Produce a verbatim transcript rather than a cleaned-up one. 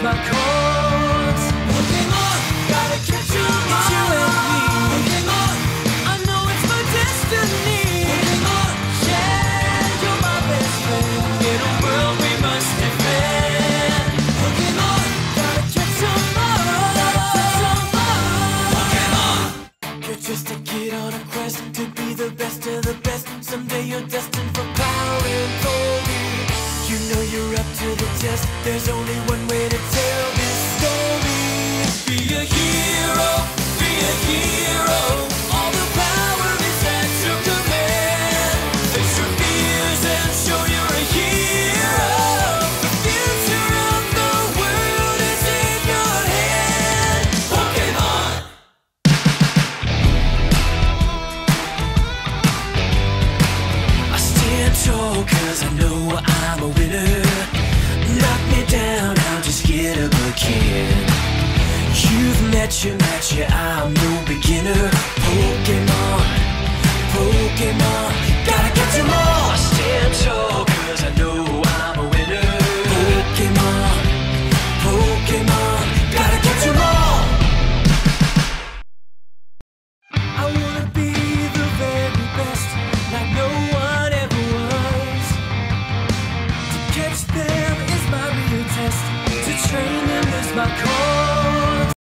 my cause. Pokemon, gotta catch 'em all. It's you and me. Pokemon, I know it's my destiny. Pokemon, Yeah, you're my best friend in a world we must defend. Pokemon, Gotta catch 'em all. gotta catch 'em all. Pokemon, You're just a kid on a quest to be the best of the best. Someday you're destined for power and glory. You know you're up to the test. There's only one way to tell this story. Be a hero, be a hero. All the power is at your command. Face your fears and show you're a hero. The future of the world is in your hand. Pokemon. I stand tall cause I know I'm a winner. Knock me down, I'll just get up again. You've met your match, yeah, I'm no beginner. Pokemon, Pokemon, gotta catch 'em all. I stand tall